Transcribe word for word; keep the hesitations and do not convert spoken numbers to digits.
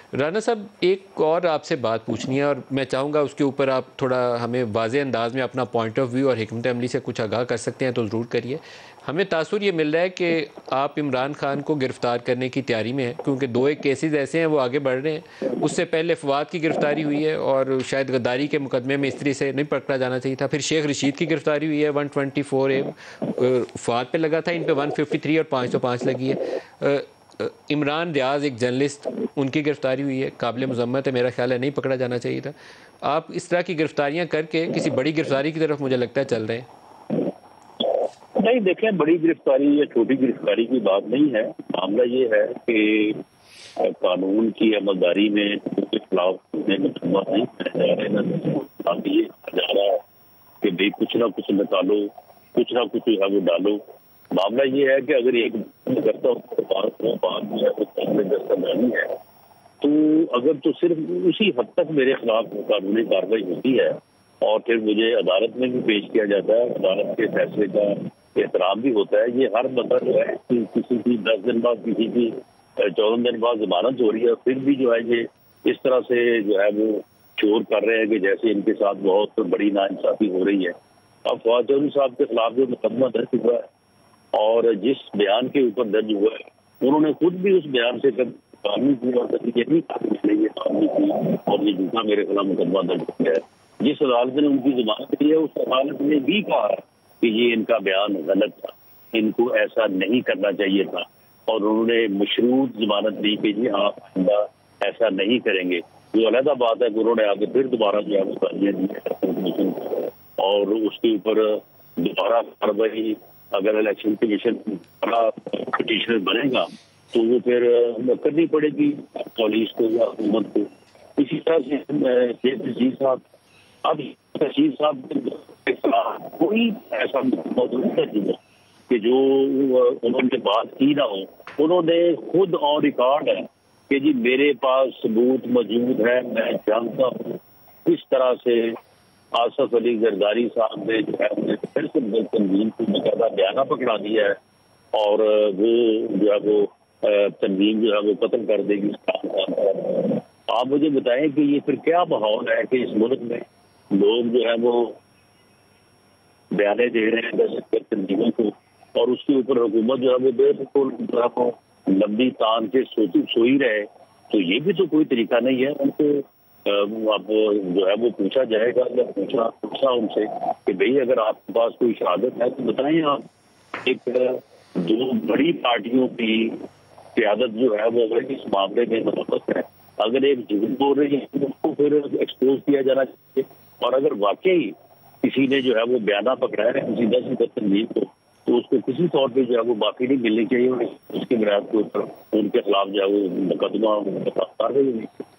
رانا صاحب ایک اور آپ سے بات پوچھنی ہے اور میں چاہوں گا اس کے اوپر آپ تھوڑا ہمیں واضح انداز میں اپنا پوائنٹ آف ویو اور حکمت عملی سے کچھ آگاہ کر سکتے ہیں تو ضرور کریے. ہمیں تاثر یہ مل رہا ہے کہ آپ عمران خان کو گرفتار کرنے کی تیاری میں ہیں کیونکہ دو ایک کیسز ایسے ہیں وہ آگے بڑھ رہے ہیں. اس سے پہلے فواد کی گرفتاری ہوئی ہے اور شاید غداری کے مقدمے میں استری سے نہیں پکڑا جانا چاہیے تھا. پھر شیخ رشید کی گرفتاری ہوئی ہے one twenty four A Fawad پہ لگا تھا, ان پہ ون ففٹی تھری اور پانچ سو پانچ لگی ہے. عمران ریاض ایک جرنلسٹ, ان کی گرفتاری ہوئی ہے, قابل مذمت ہے, میرا خیال ہے نہیں پکڑا جانا چاہیے تھا. آپ اس طرح کی گرفتاریاں کر کے کسی بڑی گرفتاری کی طرف مجھے لگتا ہے چل رہے ہیں. نہیں دیکھیں, بڑی گرفتاری یا چھوٹی گرفتاری کی بات نہیں ہے. معاملہ یہ ہے کہ قانون کی عملداری میں کے خلاف نہیں یہ جا رہا ہے کہ بھائی کچھ نہ کچھ نکالو, کچھ نہ کچھ ہے وہ ڈالو. معاملہ یہ ہے کہ اگر ایک کرتا ہوں بات جو ہے وہ دستاویزی ہے تو اگر تو صرف اسی حد تک میرے خلاف قانونی کارروائی ہوتی ہے اور پھر مجھے عدالت میں بھی پیش کیا جاتا ہے, عدالت کے فیصلے کا احترام بھی ہوتا ہے. یہ ہر مطلب جو ہے کہ کسی کی دس دن بعد کسی کی چودہ دن بعد ضمانت ہو رہی ہے, پھر بھی جو ہے یہ اس طرح سے جو ہے وہ چور کر رہے ہیں کہ جیسے ان کے ساتھ بہت بڑی ناانصافی ہو رہی ہے. اب فواد چودھری صاحب کے خلاف جو مقدمہ درج ہوا ہے اور جس بیان کے اوپر درج ہوا ہے, انہوں نے خود بھی اس بیان سے قانون کی اور یہ نہیں قانونی کی اور یہ جھوٹا میرے خلاف مقدمہ درج کیا ہے. جس عدالت نے ان کی ضمانت دی ہے اس عدالت نے بھی کہا کہ یہ ان کا بیان غلط تھا, ان کو ایسا نہیں کرنا چاہیے تھا, اور انہوں نے مشروط ضمانت دی کہ جی آپ آئندہ ایسا نہیں کریں گے. جو علیحدہ بات ہے کہ انہوں نے آگے پھر دوبارہ جو ہے اور اس کے اوپر دوبارہ کارروائی اگر الیکشن کمیشن پٹیشنر بنے گا تو وہ پھر کرنی پڑے گی پولیس کو یا حکومت کو. اسی طرح سے شیخ رشید صاحب, اب رشید صاحب کے خلاف کوئی ایسا موضوع نہیں کہ جو انہوں نے بات کی نہ ہو. انہوں نے خود آن ریکارڈ ہے کہ جی میرے پاس ثبوت موجود ہے, میں جانتا ہوں کس طرح سے آصف علی زرداری صاحب نے جو ہے پھر سے تنظیم کو باقاعدہ بیانہ پکڑا دیا ہے اور وہ جو ہے وہ تنظیم جو ہے وہ قتل کر دے گی. آپ مجھے بتائیں کہ یہ پھر کیا ماحول ہے کہ اس ملک میں لوگ جو ہے وہ بیانے دے رہے ہیں دہشت گرد تنظیموں کو اور اس کے اوپر حکومت جو ہے وہ بالکل لمبی تان کے سوتی سوئی رہے. تو یہ بھی تو کوئی طریقہ نہیں ہے. ان کو اب جو ہے وہ پوچھا جائے گا یا پوچھا پوچھا ان سے کہ بھئی اگر آپ کے پاس کوئی شہادت ہے تو بتائیں. آپ ایک دو بڑی پارٹیوں کی قیادت جو ہے وہ اس معاملے میں ملوث ہے, اگر ایک جھوٹ بول رہی ہے اس کو پھر ایکسپوز کیا جانا چاہیے. اور اگر واقعی کسی نے جو ہے وہ بیانہ پکڑایا ہے کسی دہشت گرد تنظیم کو تو اس کو کسی طور پہ جو ہے وہ معافی نہیں ملنی چاہیے, اس کے بنیاد کے اوپر ان کے خلاف جو ہے وہ مقدمہ کارروائی